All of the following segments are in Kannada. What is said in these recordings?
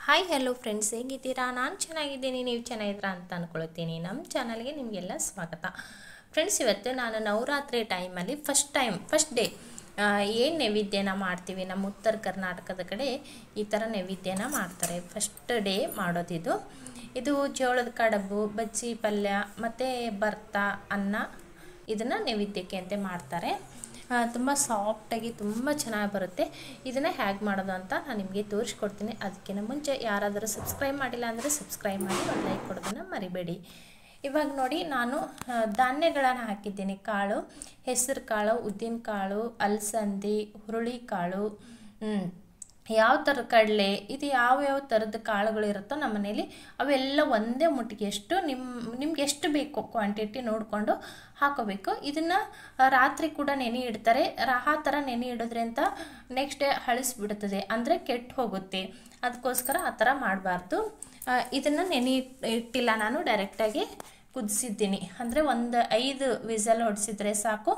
ಹಾಯ್ ಹಲೋ ಫ್ರೆಂಡ್ಸ್, ಹೇಗಿದ್ದೀರಾ? ನಾನು ಚೆನ್ನಾಗಿದ್ದೀನಿ, ನೀವು ಚೆನ್ನಾಗಿದ್ದೀರಾ ಅಂತ ಅಂದ್ಕೊಳ್ತೀನಿ. ನಮ್ಮ ಚಾನಲ್ಗೆ ನಿಮಗೆಲ್ಲ ಸ್ವಾಗತ. ಫ್ರೆಂಡ್ಸ್, ಇವತ್ತು ನಾನು ನವರಾತ್ರಿ ಟೈಮಲ್ಲಿ ಫಸ್ಟ್ ಡೇ ಏನು ನೈವೇದ್ಯನ ಮಾಡ್ತೀವಿ. ನಮ್ಮ ಉತ್ತರ ಕರ್ನಾಟಕದ ಕಡೆ ಈ ಥರ ನೈವೇದ್ಯನ ಮಾಡ್ತಾರೆ. ಫಸ್ಟ್ ಡೇ ಮಾಡೋದಿದು. ಇದು ಜೋಳದ ಕಡುಬು, ಬಜ್ಜಿ ಪಲ್ಯ ಮತ್ತು ಭರ್ತ, ಅನ್ನ, ಇದನ್ನು ನೈವೇದ್ಯಕ್ಕೆ ಅಂತ ಮಾಡ್ತಾರೆ. ತುಂಬ ಸಾಫ್ಟಾಗಿ ತುಂಬ ಚೆನ್ನಾಗಿ ಬರುತ್ತೆ. ಇದನ್ನು ಹೇಗೆ ಮಾಡೋದು ಅಂತ ನಾನು ನಿಮಗೆ ತೋರಿಸ್ಕೊಡ್ತೀನಿ. ಅದಕ್ಕಿಂತ ಮುಂಚೆ ಯಾರಾದರೂ ಸಬ್ಸ್ಕ್ರೈಬ್ ಮಾಡಿಲ್ಲ ಅಂದರೆ ಸಬ್ಸ್ಕ್ರೈಬ್ ಮಾಡಿ, ಒಂದು ಲೈಕ್ ಕೊಡೋದನ್ನು ಮರಿಬೇಡಿ. ಇವಾಗ ನೋಡಿ, ನಾನು ಧಾನ್ಯಗಳನ್ನು ಹಾಕಿದ್ದೀನಿ. ಕಾಳು, ಹೆಸರು ಕಾಳು, ಉದ್ದಿನ ಕಾಳು, ಅಲಸಂದಿ, ಹುರುಳಿಕಾಳು, ಯಾವ ಥರ ಕಡಲೆ, ಇದು ಯಾವ್ಯಾವ ಥರದ ಕಾಳುಗಳಿರುತ್ತೋ ನಮ್ಮ ಮನೇಲಿ ಅವೆಲ್ಲ ಒಂದೇ ಮುಟ್ಟಿಗೆಷ್ಟು ನಿಮ್ಗೆ ಎಷ್ಟು ಬೇಕು ಕ್ವಾಂಟಿಟಿ ನೋಡಿಕೊಂಡು ಹಾಕೋಬೇಕು. ಇದನ್ನು ರಾತ್ರಿ ಕೂಡ ನೆನೆ ಇಡ್ತಾರೆ. ಆ ಥರ ನೆನೆ ಇಡೋದ್ರಿಂದ ನೆಕ್ಸ್ಟ್ ಡೇ ಹಳಿಸ್ಬಿಡ್ತದೆ, ಅಂದರೆ ಕೆಟ್ಟು ಹೋಗುತ್ತೆ. ಅದಕ್ಕೋಸ್ಕರ ಆ ಥರ ಮಾಡಬಾರ್ದು. ಇದನ್ನು ನೆನೆ ಇಟ್ಟಿಲ್ಲ, ನಾನು ಡೈರೆಕ್ಟಾಗಿ ಕುದಿಸಿದ್ದೀನಿ. ಅಂದರೆ ಒಂದು 5 ವಿಸಲ್ ಹೊಡಿಸಿದ್ರೆ ಸಾಕು,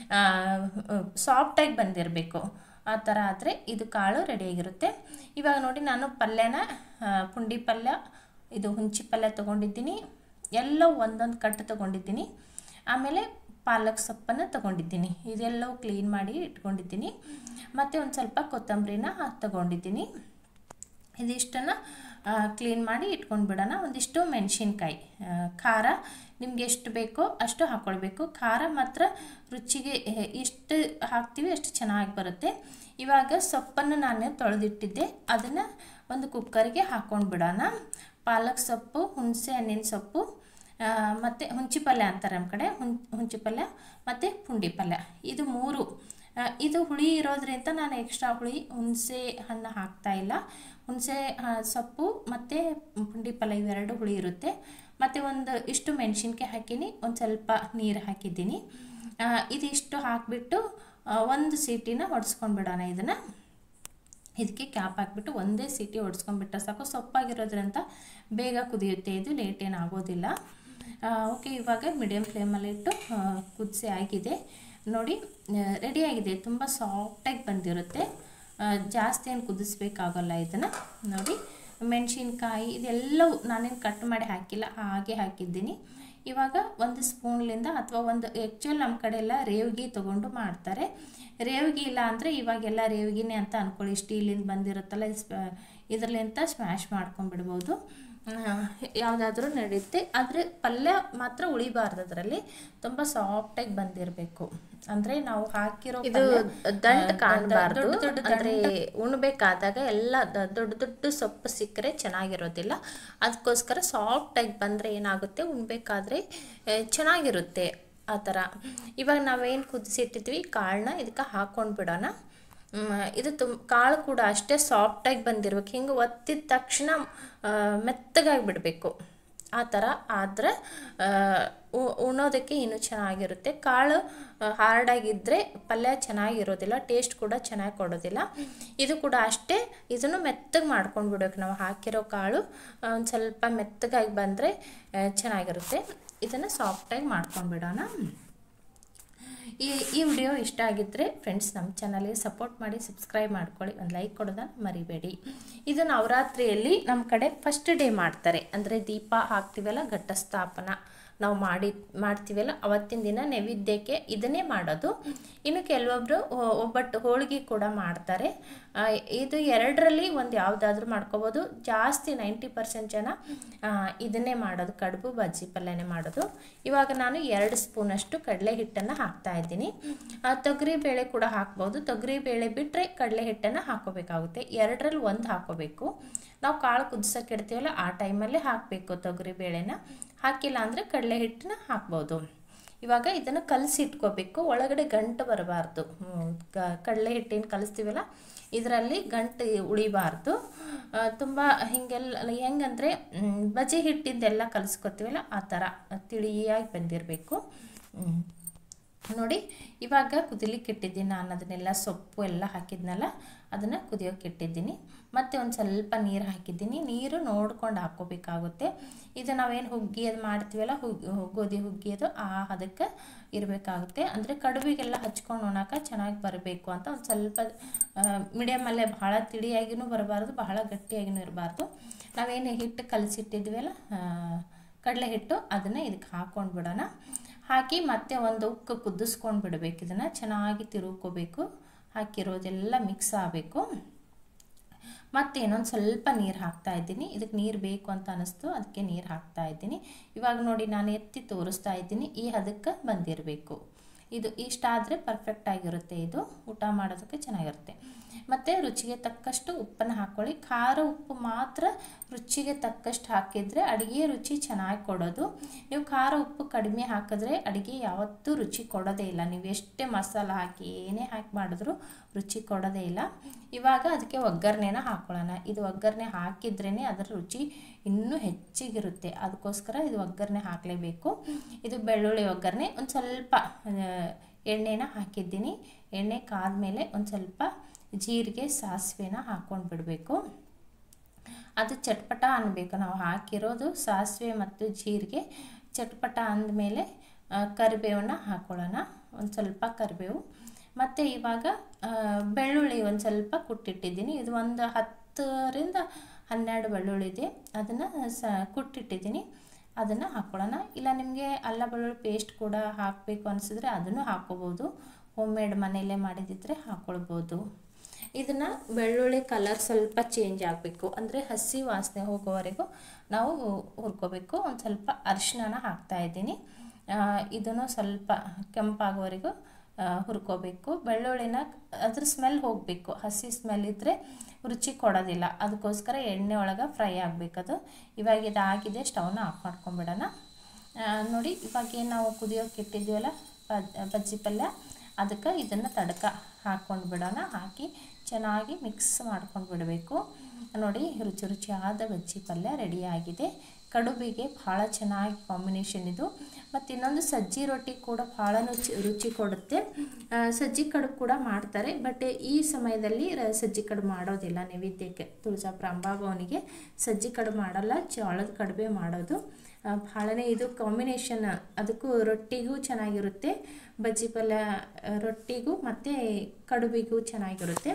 ಸಾಫ್ಟಾಗಿ ಬಂದಿರಬೇಕು. ಆ ಥರ ಆದರೆ ಇದು ಕಾಳು ರೆಡಿಯಾಗಿರುತ್ತೆ. ಇವಾಗ ನೋಡಿ, ನಾನು ಪಲ್ಯನ ಪುಂಡಿ ಪಲ್ಯ, ಇದು ಹುಂಚಿ ಪಲ್ಯ ತೊಗೊಂಡಿದ್ದೀನಿ. ಎಲ್ಲ ಒಂದೊಂದು ಕಟ್ಟು ತೊಗೊಂಡಿದ್ದೀನಿ. ಆಮೇಲೆ ಪಾಲಕ್ ಸೊಪ್ಪನ್ನು ತೊಗೊಂಡಿದ್ದೀನಿ. ಇದೆಲ್ಲವೂ ಕ್ಲೀನ್ ಮಾಡಿ ಇಟ್ಕೊಂಡಿದ್ದೀನಿ. ಮತ್ತು ಒಂದು ಸ್ವಲ್ಪ ಕೊತ್ತಂಬರಿನ ತೊಗೊಂಡಿದ್ದೀನಿ. ಇದಿಷ್ಟನ್ನು ಕ್ಲೀನ್ ಮಾಡಿ ಇಟ್ಕೊಂಡ್ಬಿಡೋಣ. ಒಂದಿಷ್ಟು ಮೆಣಸಿನ್ಕಾಯಿ, ಖಾರ ನಿಮ್ಗೆ ಎಷ್ಟು ಬೇಕೋ ಅಷ್ಟು ಹಾಕ್ಕೊಳ್ಬೇಕು. ಖಾರ ಮಾತ್ರ ರುಚಿಗೆ ಎಷ್ಟು ಹಾಕ್ತೀವಿ ಅಷ್ಟು ಚೆನ್ನಾಗಿ ಬರುತ್ತೆ. ಇವಾಗ ಸೊಪ್ಪನ್ನು ನಾನು ತೊಳೆದಿಟ್ಟಿದ್ದೆ, ಅದನ್ನು ಒಂದು ಕುಕ್ಕರ್ಗೆ ಹಾಕ್ಕೊಂಡು ಬಿಡೋಣ. ಪಾಲಕ್ ಸೊಪ್ಪು, ಹುಣಸೆ ಹಣ್ಣಿನ ಸೊಪ್ಪು, ಮತ್ತು ಹುಂಚಿ ಪಲ್ಯ ಅಂತಾರೆ ನಮ್ಮ ಕಡೆ, ಹುಂಚಿ ಪಲ್ಯ ಮತ್ತು ಪುಂಡಿ ಪಲ್ಯ, ಇದು 3. ಇದು ಹುಳಿ ಇರೋದ್ರಿಂದ ನಾನು ಎಕ್ಸ್ಟ್ರಾ ಹುಳಿ ಹುಣಸೆ ಹಣ್ಣು ಹಾಕ್ತಾಯಿಲ್ಲ. ಹುಣಸೆ ಸೊಪ್ಪು ಮತ್ತು ಪುಂಡಿ ಪಲ್ಯ ಇವೆರಡು ಹುಳಿ ಇರುತ್ತೆ. ಮತ್ತು ಒಂದು ಇಷ್ಟು ಮೆಣಸಿನ್ಕಾಯಿ ಹಾಕೀನಿ, ಒಂದು ಸ್ವಲ್ಪ ನೀರು ಹಾಕಿದ್ದೀನಿ. ಇದಿಷ್ಟು ಹಾಕಿಬಿಟ್ಟು ಒಂದು ಸೀಟಿನ ಹೊಡ್ಸ್ಕೊಂಡ್ಬಿಡೋಣ. ಇದಕ್ಕೆ ಕ್ಯಾಪ್ ಹಾಕಿಬಿಟ್ಟು ಒಂದೇ ಸೀಟಿ ಹೊಡ್ಸ್ಕೊಂಡ್ಬಿಟ್ರೆ ಸಾಕು. ಸೊಪ್ಪಾಗಿರೋದ್ರಿಂದ ಬೇಗ ಕುದಿಯುತ್ತೆ, ಇದು ಲೇಟ್ ಏನಾಗೋದಿಲ್ಲ. ಓಕೆ, ಇವಾಗ ಮೀಡಿಯಮ್ ಫ್ಲೇಮಲ್ಲಿಟ್ಟು ಕುದಿಸಿ ಆಗಿದೆ ನೋಡಿ, ರೆಡಿಯಾಗಿದೆ. ತುಂಬ ಸಾಫ್ಟಾಗಿ ಬಂದಿರುತ್ತೆ, ಜಾಸ್ತಿ ಏನು ಕುದಿಸ್ಬೇಕಾಗಲ್ಲ. ಇದನ್ನು ನೋಡಿ, ಮೆಣಸಿನ್ಕಾಯಿ ಇದೆಲ್ಲವೂ ನಾನೇನು ಕಟ್ ಮಾಡಿ ಹಾಕಿಲ್ಲ, ಹಾಗೆ ಹಾಕಿದ್ದೀನಿ. ಇವಾಗ ಒಂದು ಸ್ಪೂನ್ಲಿಂದ ಅಥವಾ ಒಂದು ಆ್ಯಕ್ಚುಲಿ ನಮ್ಮ ಕಡೆ ಎಲ್ಲ ರೇವ್ಗಿ ತೊಗೊಂಡು ಮಾಡ್ತಾರೆ. ರೇವ್ಗಿ ಇಲ್ಲ ಅಂದರೆ ಇವಾಗೆಲ್ಲ ರೇವ್ಗಿನೇ ಅಂತ ಅಂದ್ಕೊಳ್ಳಿ, ಸ್ಟೀಲಿಂದ ಬಂದಿರುತ್ತಲ್ಲ, ಇದರಲ್ಲಿಂದ ಸ್ಮ್ಯಾಶ್ ಮಾಡ್ಕೊಂಡ್ಬಿಡ್ಬೋದು. ಯಾವುದಾದ್ರೂ ನಡೆಯುತ್ತೆ. ಆದರೆ ಪಲ್ಯ ಮಾತ್ರ ಉಳಿಬಾರ್ದು, ಅದರಲ್ಲಿ ತುಂಬ ಸಾಫ್ಟಾಗಿ ಬಂದಿರಬೇಕು. ಅಂದರೆ ನಾವು ಹಾಕಿರೋ ಇದು ದಂಟು ಕಾಣಬಾರ್ದು. ಅಂದರೆ ಉಣ್ಬೇಕಾದಾಗ ಎಲ್ಲ ದೊಡ್ಡ ಸೊಪ್ಪು ಸಿಕ್ಕರೆ ಚೆನ್ನಾಗಿರೋದಿಲ್ಲ. ಅದಕ್ಕೋಸ್ಕರ ಸಾಫ್ಟಾಗಿ ಬಂದರೆ ಏನಾಗುತ್ತೆ, ಉಣ್ಬೇಕಾದ್ರೆ ಚೆನ್ನಾಗಿರುತ್ತೆ. ಆ ಥರ ಇವಾಗ ನಾವೇನು ಕುದಿಸಿಟ್ಟಿದ್ವಿ ಕಾಳನ್ನ ಇದಕ್ಕೆ ಹಾಕ್ಕೊಂಡು ಬಿಡೋಣ. ಇದು ಕಾಳು ಕೂಡ ಅಷ್ಟೇ ಸಾಫ್ಟಾಗಿ ಬಂದಿರ್ಬೇಕು. ಹಿಂಗೆ ಒತ್ತಿದ ತಕ್ಷಣ ಮೆತ್ತಗಾಗಿ ಬಿಡಬೇಕು. ಆ ಥರ ಆದರೆ ಉಣ್ಣೋದಕ್ಕೆ ಇನ್ನೂ ಚೆನ್ನಾಗಿರುತ್ತೆ. ಕಾಳು ಹಾರ್ಡಾಗಿದ್ದರೆ ಪಲ್ಯ ಚೆನ್ನಾಗಿರೋದಿಲ್ಲ, ಟೇಸ್ಟ್ ಕೂಡ ಚೆನ್ನಾಗಿ ಕೊಡೋದಿಲ್ಲ. ಇದು ಕೂಡ ಅಷ್ಟೇ, ಇದನ್ನು ಮೆತ್ತಗೆ ಮಾಡ್ಕೊಂಡು ಬಿಡಬೇಕು. ನಾವು ಹಾಕಿರೋ ಕಾಳು ಒಂದು ಸ್ವಲ್ಪ ಮೆತ್ತಗಾಗಿ ಬಂದರೆ ಚೆನ್ನಾಗಿರುತ್ತೆ. ಇದನ್ನು ಸಾಫ್ಟಾಗಿ ಮಾಡ್ಕೊಂಡು ಬಿಡೋಣ. ಈ ವಿಡಿಯೋ ಇಷ್ಟ ಆಗಿದ್ದರೆ ಫ್ರೆಂಡ್ಸ್, ನಮ್ಮ ಚಾನಲ್ಗೆ ಸಪೋರ್ಟ್ ಮಾಡಿ, ಸಬ್ಸ್ಕ್ರೈಬ್ ಮಾಡ್ಕೊಳ್ಳಿ, ಒಂದು ಲೈಕ್ ಕೊಡೋದನ್ನು ಮರಿಬೇಡಿ. ಇದು ನವರಾತ್ರಿಯಲ್ಲಿ ನಮ್ಮ ಕಡೆ ಫಸ್ಟ್ ಡೇ ಮಾಡ್ತಾರೆ. ಅಂದರೆ ದೀಪ ಹಾಕ್ತೀವಲ್ಲ, ಘಟಸ್ಥಾಪನ ನಾವು ಮಾಡ್ತೀವಲ್ಲ, ಅವತ್ತಿನ ದಿನ ನೈವೇದ್ಯಕ್ಕೆ ಇದನ್ನೇ ಮಾಡೋದು. ಇನ್ನು ಕೆಲವೊಬ್ಬರು ಒಬ್ಬಟ್ಟು ಹೋಳಿಗೆ ಕೂಡ ಮಾಡ್ತಾರೆ. ಇದು ಎರಡರಲ್ಲಿ ಒಂದು ಯಾವುದಾದ್ರೂ ಮಾಡ್ಕೋಬೋದು. ಜಾಸ್ತಿ 90% ಜನ ಇದನ್ನೇ ಮಾಡೋದು, ಕಡುಬು ಬಜ್ಜಿ ಪಲ್ಯನೇ ಮಾಡೋದು. ಇವಾಗ ನಾನು 2 ಸ್ಪೂನಷ್ಟು ಕಡಲೆ ಹಿಟ್ಟನ್ನು ಹಾಕ್ತಾ ಇದ್ದೀನಿ. ತೊಗರಿ ಬೇಳೆ ಕೂಡ ಹಾಕ್ಬೋದು. ತೊಗರಿ ಬೇಳೆ ಬಿಟ್ಟರೆ ಕಡಲೆ ಹಿಟ್ಟನ್ನು ಹಾಕೋಬೇಕಾಗುತ್ತೆ. 2ರಲ್ಲಿ 1 ಹಾಕೋಬೇಕು. ನಾವು ಕಾಳು ಕುದಿಸೋಕೆ ಇಡ್ತೀವಲ್ಲ, ಆ ಟೈಮಲ್ಲೇ ಹಾಕಬೇಕು ತೊಗರಿ ಬೇಳೆನ. ಹಾಕಿಲ್ಲ ಅಂದರೆ ಕಡಲೆ ಹಿಟ್ಟನ್ನ ಹಾಕ್ಬೋದು. ಇವಾಗ ಇದನ್ನು ಕಲಸಿ ಇಟ್ಕೋಬೇಕು, ಒಳಗಡೆ ಗಂಟು ಬರಬಾರ್ದು. ಕಡಲೆ ಹಿಟ್ಟಿನ ಕಲಿಸ್ತೀವಲ್ಲ, ಇದರಲ್ಲಿ ಗಂಟು ಉಳಿಬಾರ್ದು. ತುಂಬ ಹೆಂಗಂದರೆ ಬಜ್ಜಿ ಹಿಟ್ಟಿಂದೆಲ್ಲ ಕಲಿಸ್ಕೊತೀವಲ್ಲ, ಆ ಥರ ತಿಳಿಯಾಗಿ ಬಂದಿರಬೇಕು. ನೋಡಿ, ಇವಾಗ ಕುದಿಲಿಕ್ಕೆ ಇಟ್ಟಿದ್ದೀನಿ ನಾನು. ಅದನ್ನೆಲ್ಲ ಸೊಪ್ಪು ಎಲ್ಲ ಹಾಕಿದ್ನಲ್ಲ, ಅದನ್ನು ಕುದಿಯೋಕೆ ಇಟ್ಟಿದ್ದೀನಿ. ಮತ್ತು ಒಂದು ಸ್ವಲ್ಪ ನೀರು ಹಾಕಿದ್ದೀನಿ. ನೀರು ನೋಡ್ಕೊಂಡು ಹಾಕ್ಕೋಬೇಕಾಗುತ್ತೆ. ಇದು ನಾವೇನು ಹುಗ್ಗಿ ಅದು ಮಾಡ್ತೀವಲ್ಲ, ಗೋಧಿ ಹುಗ್ಗಿ ಅದು ಅದಕ್ಕೆ ಇರಬೇಕಾಗುತ್ತೆ. ಅಂದರೆ ಕಡುಬಿಗೆಲ್ಲ ಹಚ್ಕೊಂಡು ಉಣ್ಣೋಕೆ ಚೆನ್ನಾಗಿ ಬರಬೇಕು ಅಂತ ಒಂದು ಸ್ವಲ್ಪ ಮೀಡಿಯಮಲ್ಲೇ, ಭಾಳ ತಿಳಿಯಾಗಿಯೂ ಬರಬಾರ್ದು, ಬಹಳ ಗಟ್ಟಿಯಾಗಿಯೂ ಇರಬಾರ್ದು. ನಾವೇನು ಹಿಟ್ಟು ಕಲಸಿಟ್ಟಿದ್ವಲ್ಲ ಕಡಲೆ ಹಿಟ್ಟು, ಅದನ್ನು ಇದಕ್ಕೆ ಹಾಕ್ಕೊಂಡು ಬಿಡೋಣ. ಹಾಕಿ ಮತ್ತೆ ಒಂದು ಉಕ್ಕು ಕುದಿಸ್ಕೊಂಡು ಬಿಡಬೇಕು. ಇದನ್ನು ಚೆನ್ನಾಗಿ ತಿರುಗ್ಕೋಬೇಕು. ಹಾಕಿರೋದೆಲ್ಲ ಮಿಕ್ಸ್ ಆಗಬೇಕು. ಮತ್ತು ಇನ್ನೊಂದು ಸ್ವಲ್ಪ ನೀರು ಹಾಕ್ತಾ ಇದ್ದೀನಿ. ಇದಕ್ಕೆ ನೀರು ಬೇಕು ಅಂತ ಅನ್ನಿಸ್ತು, ಅದಕ್ಕೆ ನೀರು ಹಾಕ್ತಾ ಇದ್ದೀನಿ. ಇವಾಗ ನೋಡಿ ನಾನು ಎತ್ತಿ ತೋರಿಸ್ತಾ ಇದ್ದೀನಿ. ಈ ಹದಕ್ಕೆ ಬಂದಿರಬೇಕು. ಇದು ಇಷ್ಟ ಆದರೆ ಪರ್ಫೆಕ್ಟ್ ಆಗಿರುತ್ತೆ. ಇದು ಊಟ ಮಾಡೋದಕ್ಕೆ ಚೆನ್ನಾಗಿರುತ್ತೆ. ಮತ್ತು ರುಚಿಗೆ ತಕ್ಕಷ್ಟು ಉಪ್ಪನ್ನು ಹಾಕ್ಕೊಳ್ಳಿ. ಖಾರ ಉಪ್ಪು ಮಾತ್ರ ರುಚಿಗೆ ತಕ್ಕಷ್ಟು ಹಾಕಿದರೆ ಅಡುಗೆ ರುಚಿ ಚೆನ್ನಾಗಿ ಕೊಡೋದು. ನೀವು ಖಾರ ಉಪ್ಪು ಕಡಿಮೆ ಹಾಕಿದ್ರೆ ಅಡುಗೆ ಯಾವತ್ತೂ ರುಚಿ ಕೊಡೋದೇ ಇಲ್ಲ. ನೀವು ಎಷ್ಟೇ ಮಸಾಲೆ ಹಾಕಿ ಏನೇ ಹಾಕಿ ಮಾಡಿದ್ರೂ ರುಚಿ ಕೊಡೋದೇ ಇಲ್ಲ. ಇವಾಗ ಅದಕ್ಕೆ ಒಗ್ಗರಣೆನ ಹಾಕ್ಕೊಳ್ಳೋಣ. ಇದು ಒಗ್ಗರಣೆ ಹಾಕಿದ್ರೇ ಅದರ ರುಚಿ ಇನ್ನೂ ಹೆಚ್ಚಿಗಿರುತ್ತೆ. ಅದಕ್ಕೋಸ್ಕರ ಇದು ಒಗ್ಗರಣೆ ಹಾಕಲೇಬೇಕು. ಇದು ಬೆಳ್ಳುಳ್ಳಿ ಒಗ್ಗರಣೆ. ಒಂದು ಸ್ವಲ್ಪ ಎಣ್ಣೆನ ಹಾಕಿದ್ದೀನಿ. ಎಣ್ಣೆ ಕಾದ್ಮೇಲೆ ಒಂದು ಸ್ವಲ್ಪ ಜೀರಿಗೆ, ಸಾಸಿವೆನ ಹಾಕ್ಕೊಂಡು ಬಿಡಬೇಕು. ಅದು ಚಟ್ಪಟ ಅನ್ನಬೇಕು. ನಾವು ಹಾಕಿರೋದು ಸಾಸಿವೆ ಮತ್ತು ಜೀರಿಗೆ ಚಟ್ಪಟ ಅಂದಮೇಲೆ ಕರಿಬೇವನ್ನ ಹಾಕ್ಕೊಳ್ಳೋಣ. ಒಂದು ಸ್ವಲ್ಪ ಕರಿಬೇವು. ಮತ್ತು ಇವಾಗ ಬೆಳ್ಳುಳ್ಳಿ ಒಂದು ಸ್ವಲ್ಪ ಕುಟ್ಟಿಟ್ಟಿದ್ದೀನಿ. ಇದು ಒಂದು 10ರಿಂದ 12 ಬೆಳ್ಳುಳ್ಳಿ ಇದೆ. ಅದನ್ನು ಕುಟ್ಟಿಟ್ಟಿದ್ದೀನಿ. ಅದನ್ನು ಹಾಕ್ಕೊಳ್ಳೋಣ. ಇಲ್ಲ ನಿಮಗೆ ಅಲ್ಲ ಬೆಳ್ಳುಳ್ಳಿ ಪೇಸ್ಟ್ ಕೂಡ ಹಾಕಬೇಕು ಅನಿಸಿದ್ರೆ ಅದನ್ನು ಹಾಕ್ಕೋಬೋದು. ಹೋಮ್ ಮೇಡ್ ಮನೆಯಲ್ಲೇ ಮಾಡಿದಿದ್ರೆ ಹಾಕ್ಕೊಳ್ಬೋದು. ಇದನ್ನು ಬೆಳ್ಳುಳ್ಳಿ ಕಲರ್ ಸ್ವಲ್ಪ ಚೇಂಜ್ ಆಗಬೇಕು, ಅಂದರೆ ಹಸಿ ವಾಸನೆ ಹೋಗೋವರೆಗೂ ನಾವು ಹುರ್ಕೋಬೇಕು. ಒಂದು ಸ್ವಲ್ಪ ಅರಿಶಿನ ಹಾಕ್ತಾಯಿದ್ದೀನಿ. ಇದನ್ನು ಸ್ವಲ್ಪ ಕೆಂಪಾಗೋವರೆಗೂ ಹುರ್ಕೋಬೇಕು. ಬೆಳ್ಳುಳ್ಳಿನ ಅದ್ರ ಸ್ಮೆಲ್ ಹೋಗಬೇಕು. ಹಸಿ ಸ್ಮೆಲ್ ಇದ್ದರೆ ರುಚಿ ಕೊಡೋದಿಲ್ಲ. ಅದಕ್ಕೋಸ್ಕರ ಎಣ್ಣೆ ಒಳಗೆ ಫ್ರೈ ಆಗಬೇಕದು. ಇವಾಗ ಇದಾಗಿದೆ, ಸ್ಟವ್ನ ಆಫ್ ಮಾಡ್ಕೊಂಬಿಡೋಣ. ನೋಡಿ, ಇವಾಗ ಏನು ನಾವು ಕುದಿಯೋಕೆ ಇಟ್ಟಿದ್ದೀವಲ್ಲ ಬಜ್ಜಿ ಪಲ್ಯ, ಅದಕ್ಕೆ ಇದನ್ನು ತಡ್ಕ ಹಾಕ್ಕೊಂಡು ಬಿಡೋಣ. ಹಾಕಿ ಚೆನ್ನಾಗಿ ಮಿಕ್ಸ್ ಮಾಡ್ಕೊಂಡು ಬಿಡಬೇಕು. ನೋಡಿ, ರುಚಿ ರುಚಿಯಾದ ಬಜ್ಜಿ ಪಲ್ಯ ರೆಡಿಯಾಗಿದೆ. ಕಡುಬಿಗೆ ಭಾಳ ಚೆನ್ನಾಗಿ ಕಾಂಬಿನೇಷನ್ ಇದು. ಮತ್ತು ಇನ್ನೊಂದು ಸಜ್ಜಿ ರೊಟ್ಟಿ ಕೂಡ ಭಾಳ ರುಚಿ ಕೊಡುತ್ತೆ. ಸಜ್ಜಿ ಕಡುಬು ಕೂಡ ಮಾಡ್ತಾರೆ. ಬಟ್ ಈ ಸಮಯದಲ್ಲಿ ಸಜ್ಜಿ ಕಡುಬು ಮಾಡೋದಿಲ್ಲ. ನೈವೇದ್ಯಕ್ಕೆ ತುಳಜಾಪುರ ಅಂಬಾಭವನಿಗೆ ಸಜ್ಜಿ ಕಡುಬು ಮಾಡೋಲ್ಲ, ಜೋಳದ ಕಡುಬೆ ಮಾಡೋದು. ಭಾಳನೇ ಇದು ಕಾಂಬಿನೇಷನ್. ಅದಕ್ಕೂ ರೊಟ್ಟಿಗೂ ಚೆನ್ನಾಗಿರುತ್ತೆ. ಬಜ್ಜಿ ಪಲ್ಯ ರೊಟ್ಟಿಗೂ ಮತ್ತು ಕಡುಬಿಗೂ ಚೆನ್ನಾಗಿರುತ್ತೆ.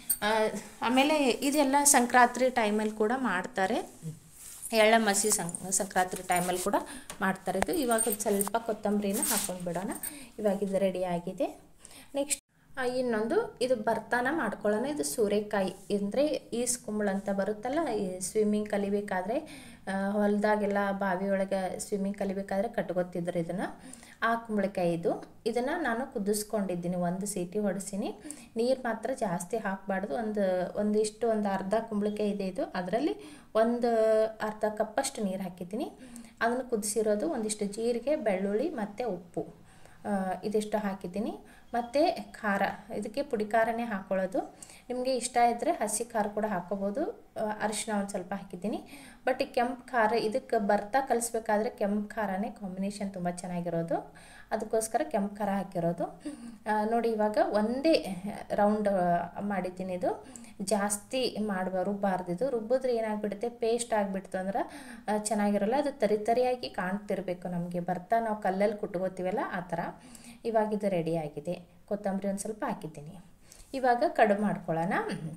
ಆಮೇಲೆ ಇದೆಲ್ಲ ಸಂಕ್ರಾಂತಿ ಟೈಮಲ್ಲಿ ಕೂಡ ಮಾಡ್ತಾರೆ. ಎಳ್ಳಮಸಿ ಸಂಕ್ರಾಂತಿ ಟೈಮಲ್ಲಿ ಕೂಡ ಮಾಡ್ತಾರೆ. ಇದು ಇವಾಗ ಸ್ವಲ್ಪ ಕೊತ್ತಂಬರಿನ ಹಾಕ್ಕೊಂಡು ಬಿಡೋಣ. ಇವಾಗ ಇದು ರೆಡಿ ಆಗಿದೆ. ನೆಕ್ಸ್ಟ್ ಇನ್ನೊಂದು ಇದು ಭರ್ತಾನ ಮಾಡ್ಕೊಳ್ಳೋಣ. ಇದು ಸೂರೆಕಾಯಿ ಅಂದರೆ ಈಸ್ಕುಂಬಳ ಅಂತ ಬರುತ್ತಲ್ಲ, ಈ ಸ್ವಿಮ್ಮಿಂಗ್ ಕಲಿಬೇಕಾದ್ರೆ ಹೊಲದಾಗೆಲ್ಲ ಬಾವಿ ಒಳಗೆ ಸ್ವಿಮ್ಮಿಂಗ್ ಕಲಿಬೇಕಾದ್ರೆ ಕಟ್ಕೊತಿದ್ರು ಇದನ್ನು. ಆ ಕುಂಬಳಕಾಯಿ ಇದನ್ನು ನಾನು ಕುದಿಸ್ಕೊಂಡಿದ್ದೀನಿ. 1 ಸೀಟಿ ಹೊಡಿಸಿನಿ. ನೀರು ಮಾತ್ರ ಜಾಸ್ತಿ ಹಾಕಬಾರ್ದು. ಒಂದು ಅರ್ಧ ಕುಂಬಳಕಾಯಿ ಇದೆ ಇದು. ಅದರಲ್ಲಿ ಒಂದು ಅರ್ಧ ಕಪ್ಪಷ್ಟು ನೀರು ಹಾಕಿದ್ದೀನಿ. ಅದನ್ನು ಕುದಿಸಿರೋದು. ಒಂದಿಷ್ಟು ಜೀರಿಗೆ, ಬೆಳ್ಳುಳ್ಳಿ ಮತ್ತು ಉಪ್ಪು ಇದಿಷ್ಟು ಹಾಕಿದ್ದೀನಿ. ಮತ್ತು ಖಾರ, ಇದಕ್ಕೆ ಪುಡಿ ಖಾರನೇ ಹಾಕ್ಕೊಳ್ಳೋದು. ನಿಮಗೆ ಇಷ್ಟ ಇದ್ದರೆ ಹಸಿ ಖಾರ ಕೂಡ ಹಾಕ್ಕೋಬೋದು. ಅರಿಶಿನ ಒಂದು ಸ್ವಲ್ಪ ಹಾಕಿದ್ದೀನಿ. ಬಟ್ ಈ ಕೆಂಪು ಖಾರ, ಇದಕ್ಕೆ ಭರ್ತಾ ಕಲಿಸ್ಬೇಕಾದ್ರೆ ಕೆಂಪು ಖಾರನೇ ಕಾಂಬಿನೇಷನ್ ತುಂಬ ಚೆನ್ನಾಗಿರೋದು. ಅದಕ್ಕೋಸ್ಕರ ಕೆಂಪು ಖಾರ ಹಾಕಿರೋದು. ನೋಡಿ, ಇವಾಗ ಒಂದೇ ರೌಂಡ್ ಮಾಡಿದ್ದೀನಿ. ಇದು ಜಾಸ್ತಿ ರುಬ್ಬಾರ್ದು. ಇದು ರುಬ್ಬಿದ್ರೆ ಏನಾಗ್ಬಿಡುತ್ತೆ, ಪೇಸ್ಟ್ ಆಗಿಬಿಡ್ತು ಅಂದ್ರೆ ಚೆನ್ನಾಗಿರೋಲ್ಲ. ಅದು ತರಿಯಾಗಿ ಕಾಣ್ತಿರ್ಬೇಕು ನಮಗೆ. ಭರ್ತಾ ನಾವು ಕಲ್ಲಲ್ಲಿ ಕುಟ್ಕೋತೀವಲ್ಲ ಆ ಥರ. ಇವಾಗ ಇದು ರೆಡಿ ಆಗಿದೆ. ಕೊತ್ತಂಬರಿ ಒಂದು ಸ್ವಲ್ಪ ಹಾಕಿದ್ದೀನಿ. ಇವಾಗ ಕಡುಬು ಮಾಡ್ಕೊಳ್ಳೋಣ.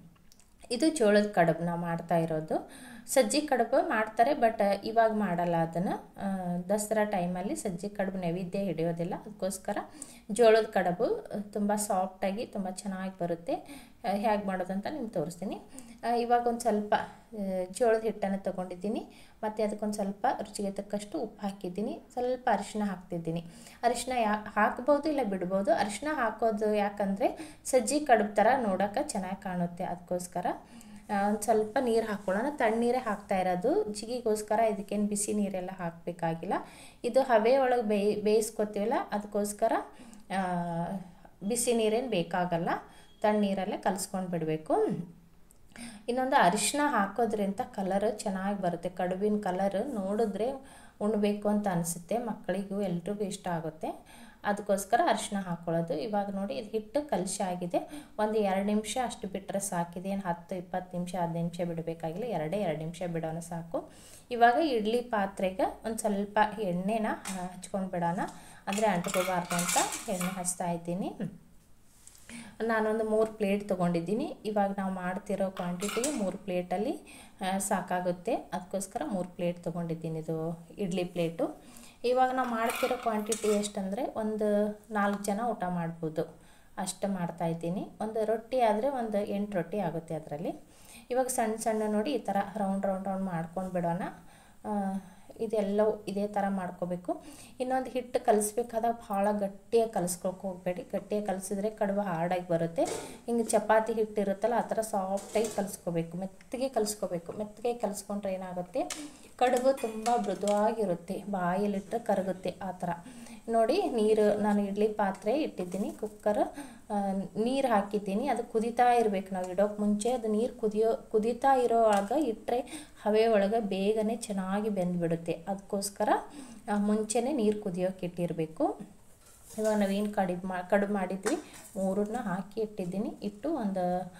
ಇದು ಜೋಳದ ಕಡುಬು ನಾವು ಮಾಡ್ತಾ ಇರೋದು. ಸಜ್ಜಿ ಕಡುಬು ಮಾಡ್ತಾರೆ, ಬಟ್ ಇವಾಗ ಮಾಡಲ್ಲ ಅದನ್ನು. ದಸರಾ ಟೈಮಲ್ಲಿ ಸಜ್ಜಿ ಕಡುಬು ನೈವೇದ್ಯ ಹಿಡಿಯೋದಿಲ್ಲ. ಅದಕ್ಕೋಸ್ಕರ ಜೋಳದ ಕಡುಬು ತುಂಬ ಸಾಫ್ಟಾಗಿ ತುಂಬ ಚೆನ್ನಾಗಿ ಬರುತ್ತೆ. ಹೇಗೆ ಮಾಡೋದಂತ ನಿಮ್ಗೆ ತೋರಿಸ್ತೀನಿ. ಇವಾಗ ಒಂದು ಸ್ವಲ್ಪ ಜೋಳದ ಹಿಟ್ಟನ್ನು ತೊಗೊಂಡಿದ್ದೀನಿ. ಮತ್ತು ಅದಕ್ಕೊಂದು ಸ್ವಲ್ಪ ರುಚಿಗೆ ತಕ್ಕಷ್ಟು ಉಪ್ಪು ಹಾಕಿದ್ದೀನಿ. ಸ್ವಲ್ಪ ಅರಿಶಿನ ಹಾಕ್ತಿದ್ದೀನಿ. ಅರಿಶಿನ ಹಾಕ್ಬೋದು, ಇಲ್ಲ ಬಿಡ್ಬೋದು. ಅರಿಶಿನ ಹಾಕೋದು ಯಾಕಂದರೆ ಸಜ್ಜಿ ಕಡುಬು ಥರ ನೋಡೋಕೆ ಚೆನ್ನಾಗಿ ಕಾಣುತ್ತೆ. ಅದಕ್ಕೋಸ್ಕರ ಒಂದು ಸ್ವಲ್ಪ ನೀರು ಹಾಕ್ಕೊಳ್ಳೋಣ. ತಣ್ಣೀರೇ ಹಾಕ್ತಾ ಇರೋದು. ಜಿಗಿಗೋಸ್ಕರ ಇದಕ್ಕೇನು ಬಿಸಿ ನೀರೆಲ್ಲ ಹಾಕಬೇಕಾಗಿಲ್ಲ. ಇದು ಹವೆ ಒಳಗೆ ಬೇಯಿಸ್ಕೊತೀವಲ್ಲ, ಅದಕ್ಕೋಸ್ಕರ ಬಿಸಿ ನೀರೇನು ಬೇಕಾಗಲ್ಲ. ತಣ್ಣೀರಲ್ಲೇ ಕಲಿಸ್ಕೊಂಡು ಬಿಡಬೇಕು. ಇನ್ನೊಂದು ಅರಿಶಿನ ಹಾಕೋದ್ರಿಂದ ಕಲರ್ ಚೆನ್ನಾಗಿ ಬರುತ್ತೆ. ಕಡುಬಿನ ಕಲರ್ ನೋಡಿದ್ರೆ ಉಣ್ಣಬೇಕು ಅಂತ ಅನಿಸುತ್ತೆ. ಮಕ್ಕಳಿಗೂ ಎಲ್ರಿಗೂ ಇಷ್ಟ ಆಗುತ್ತೆ. ಅದಕ್ಕೋಸ್ಕರ ಅರಿಶಿನ ಹಾಕ್ಕೊಳ್ಳೋದು. ಇವಾಗ ನೋಡಿ ಇದು ಹಿಟ್ಟು ಕಲಸಿ ಆಗಿದೆ. ಒಂದು 2 ನಿಮಿಷ ಅಷ್ಟು ಬಿಟ್ಟರೆ ಸಾಕಿದೆ. ಏನು 10-20 ನಿಮಿಷ 15 ನಿಮಿಷ ಬಿಡಬೇಕಾಗಿಲ್ಲ, 2 ನಿಮಿಷ ಬಿಡೋಣ ಸಾಕು. ಇವಾಗ ಇಡ್ಲಿ ಪಾತ್ರೆಗೆ ಒಂದು ಸ್ವಲ್ಪ ಎಣ್ಣೆನ ಹಚ್ಕೊಂಡು ಬಿಡೋಣ, ಅಂದರೆ ಅಂಟ್ಕೋಬಾರ್ದು ಅಂತ ಎಣ್ಣೆ ಹಚ್ತಾ ಇದ್ದೀನಿ. ನಾನೊಂದು 3 ಪ್ಲೇಟ್ ತೊಗೊಂಡಿದ್ದೀನಿ. ಇವಾಗ ನಾವು ಮಾಡ್ತಿರೋ ಕ್ವಾಂಟಿಟಿಗೆ 3 ಪ್ಲೇಟಲ್ಲಿ ಸಾಕಾಗುತ್ತೆ. ಅದಕ್ಕೋಸ್ಕರ 3 ಪ್ಲೇಟ್ ತೊಗೊಂಡಿದ್ದೀನಿ, ಇದು ಇಡ್ಲಿ ಪ್ಲೇಟು. ಇವಾಗ ನಾವು ಮಾಡ್ತಿರೋ ಕ್ವಾಂಟಿಟಿ ಎಷ್ಟಂದರೆ ಒಂದು 4 ಜನ ಊಟ ಮಾಡ್ಬೋದು, ಅಷ್ಟು ಮಾಡ್ತಾಯಿದ್ದೀನಿ. ಒಂದು ರೊಟ್ಟಿ ಆದರೆ ಒಂದು 8 ರೊಟ್ಟಿ ಆಗುತ್ತೆ ಅದರಲ್ಲಿ. ಇವಾಗ ಸಣ್ಣ ಸಣ್ಣ ನೋಡಿ ಈ ಥರ ರೌಂಡ್ ಮಾಡ್ಕೊಂಡು ಬಿಡೋಣ. ಇದೆಲ್ಲವೂ ಇದೇ ಥರ ಮಾಡ್ಕೋಬೇಕು. ಇನ್ನೊಂದು ಹಿಟ್ಟು ಕಲಿಸ್ಬೇಕಾದಾಗ ಭಾಳ ಗಟ್ಟಿಯಾಗಿ ಕಲಿಸ್ಕೊಳಕ್ಕೆ ಹೋಗಬೇಡಿ. ಗಟ್ಟಿಯಾಗಿ ಕಲಿಸಿದ್ರೆ ಕಡುಬು ಹಾರ್ಡಾಗಿ ಬರುತ್ತೆ. ಹಿಂಗೆ ಚಪಾತಿ ಹಿಟ್ಟು ಇರುತ್ತಲ್ಲ ಆ ಥರ ಸಾಫ್ಟಾಗಿ ಕಲಿಸ್ಕೋಬೇಕು, ಮೆತ್ತಗೆ ಕಲಿಸ್ಕೋಬೇಕು. ಮೆತ್ತಗೆ ಕಲಿಸ್ಕೊಂಡ್ರೆ ಏನಾಗುತ್ತೆ, ಕಡುಬು ತುಂಬ ಮೃದುವಾಗಿರುತ್ತೆ, ಬಾಯಲ್ಲಿಟ್ಟರೆ ಕರಗುತ್ತೆ ಆ ಥರ. ನೋಡಿ ನೀರು, ನಾನು ಇಡ್ಲಿ ಪಾತ್ರೆ ಇಟ್ಟಿದ್ದೀನಿ, ಕುಕ್ಕರ್, ನೀರು ಹಾಕಿದ್ದೀನಿ. ಅದು ಕುದೀತಾ ಇರಬೇಕು. ನಾವು ಇಡೋಕ್ಕೆ ಮುಂಚೆ ಅದು ನೀರು ಕುದೀತಾ ಇರೋವಾಗ ಇಟ್ಟರೆ ಹವೆ ಒಳಗೆ ಬೇಗನೆ ಚೆನ್ನಾಗಿ ಬೆಂದುಬಿಡುತ್ತೆ. ಅದಕ್ಕೋಸ್ಕರ ಮುಂಚೆನೇ ನೀರು ಕುದಿಯೋಕೆ ಇಟ್ಟಿರಬೇಕು. ಇವಾಗ ನಾವೇನು ಕಡುಬು ಮಾಡಿದ್ವಿ 3 ಹಾಕಿ ಇಟ್ಟಿದ್ದೀನಿ. ಇಟ್ಟು ಒಂದು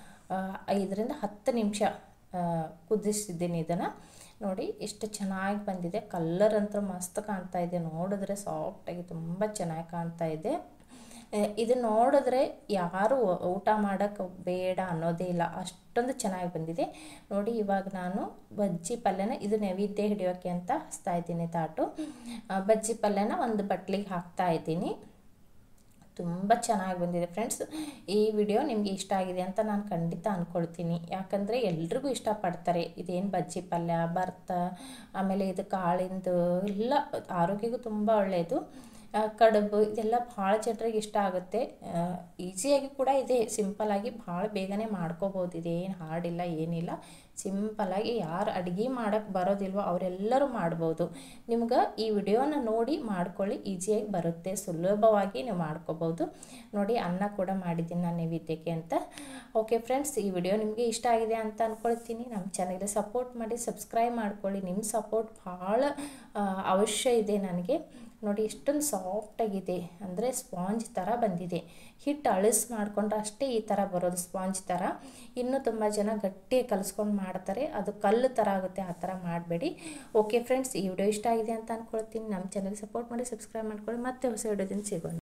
5-10 ನಿಮಿಷ ಕುದಿಸಿದ್ದೀನಿ ಇದನ್ನು. ನೋಡಿ ಎಷ್ಟು ಚೆನ್ನಾಗಿ ಬಂದಿದೆ. ಕಲ್ಲರ್ ಅಂತೂ ಮಸ್ತ್ ಕಾಣ್ತಾ ಇದೆ, ನೋಡಿದ್ರೆ ಸಾಫ್ಟಾಗಿ ತುಂಬ ಚೆನ್ನಾಗಿ ಕಾಣ್ತಾ ಇದೆ. ಇದು ನೋಡಿದ್ರೆ ಯಾರು ಊಟ ಮಾಡೋಕ್ಕೆ ಬೇಡ ಅನ್ನೋದೇ ಇಲ್ಲ, ಅಷ್ಟೊಂದು ಚೆನ್ನಾಗಿ ಬಂದಿದೆ. ನೋಡಿ ಇವಾಗ ನಾನು ಬಜ್ಜಿ ಪಲ್ಯನ, ಇದು ನೈವೇದ್ಯ ಹಿಡಿಯೋಕ್ಕೆ ಅಂತ ಹಚ್ತಾ ಇದ್ದೀನಿ ತಾಟು. ಬಜ್ಜಿ ಪಲ್ಯನ ಒಂದು ಬಟ್ಲಿಗೆ ಹಾಕ್ತಾ ಇದ್ದೀನಿ. ತುಂಬ ಚೆನ್ನಾಗಿ ಬಂದಿದೆ ಫ್ರೆಂಡ್ಸ್. ಈ ವಿಡಿಯೋ ನಿಮಗೆ ಇಷ್ಟ ಆಗಿದೆ ಅಂತ ನಾನು ಖಂಡಿತ ಅಂದ್ಕೊಳ್ತೀನಿ. ಯಾಕಂದರೆ ಎಲ್ರಿಗೂ ಇಷ್ಟಪಡ್ತಾರೆ. ಇದೇನು ಬಜ್ಜಿ ಪಲ್ಯ ಭರ್ತ, ಆಮೇಲೆ ಇದು ಕಾಳಿಂದು ಎಲ್ಲ ಆರೋಗ್ಯಕ್ಕೂ ತುಂಬ ಒಳ್ಳೆಯದು. ಕಡುಬು ಇದೆಲ್ಲ ಭಾಳ ಜನರಿಗೆ ಇಷ್ಟ ಆಗುತ್ತೆ. ಈಸಿಯಾಗಿ ಕೂಡ ಇದೆ, ಸಿಂಪಲ್ಲಾಗಿ ಭಾಳ ಬೇಗನೆ ಮಾಡ್ಕೋಬೋದು. ಇದೇನು ಹಾರ್ಡಿಲ್ಲ ಏನಿಲ್ಲ, ಸಿಂಪಲ್ಲಾಗಿ ಯಾರು ಅಡುಗೆ ಮಾಡೋಕ್ಕೆ ಬರೋದಿಲ್ವೋ ಅವರೆಲ್ಲರೂ ಮಾಡ್ಬೋದು. ನಿಮ್ಗೆ ಈ ವಿಡಿಯೋನ ನೋಡಿ ಮಾಡ್ಕೊಳ್ಳಿ, ಈಸಿಯಾಗಿ ಬರುತ್ತೆ, ಸುಲಭವಾಗಿ ನೀವು ಮಾಡ್ಕೋಬೋದು. ನೋಡಿ ಅನ್ನ ಕೂಡ ಮಾಡಿದ್ದೀನಿ ನಾನು ನೈವೇದ್ಯಕ್ಕೆ ಅಂತ. ಓಕೆ ಫ್ರೆಂಡ್ಸ್, ಈ ವಿಡಿಯೋ ನಿಮಗೆ ಇಷ್ಟ ಆಗಿದೆ ಅಂತ ಅಂದ್ಕೊಳ್ತೀನಿ. ನಮ್ಮ ಚಾನಲ್ಗೆ ಸಪೋರ್ಟ್ ಮಾಡಿ, ಸಬ್ಸ್ಕ್ರೈಬ್ ಮಾಡ್ಕೊಳ್ಳಿ. ನಿಮ್ಮ ಸಪೋರ್ಟ್ ಭಾಳ ಅವಶ್ಯ ಇದೆ ನನಗೆ. ನೋಡಿ ಎಷ್ಟೊಂದು ಸಾಫ್ಟಾಗಿದೆ, ಅಂದರೆ ಸ್ಪಾಂಜ್ ಥರ ಬಂದಿದೆ. ಹಿಟ್ಟು ಅಳಿಸ್ ಮಾಡಿಕೊಂಡ್ರೆ ಅಷ್ಟೇ ಈ ಥರ ಬರೋದು, ಸ್ಪಾಂಜ್ ಥರ. ಇನ್ನೂ ತುಂಬ ಜನ ಗಟ್ಟಿಯಾಗಿ ಕಲಿಸ್ಕೊಂಡು ಮಾಡ್ತಾರೆ, ಅದು ಕಲ್ಲು ಥರ ಆಗುತ್ತೆ, ಆ ಥರ ಮಾಡಬೇಡಿ. ಓಕೆ ಫ್ರೆಂಡ್ಸ್, ಈ ವಿಡಿಯೋ ಇಷ್ಟ ಆಗಿದೆ ಅಂತ ಅಂದ್ಕೊಳ್ತೀನಿ. ನಮ್ಮ ಚಾನಲ್ಗೆ ಸಪೋರ್ಟ್ ಮಾಡಿ, ಸಬ್ಸ್ಕ್ರೈಬ್ ಮಾಡ್ಕೊಳ್ಳಿ. ಮತ್ತೆ ಹೊಸ ವಿಡಿಯೋದಿಂದ ಸಿಗೋಣ.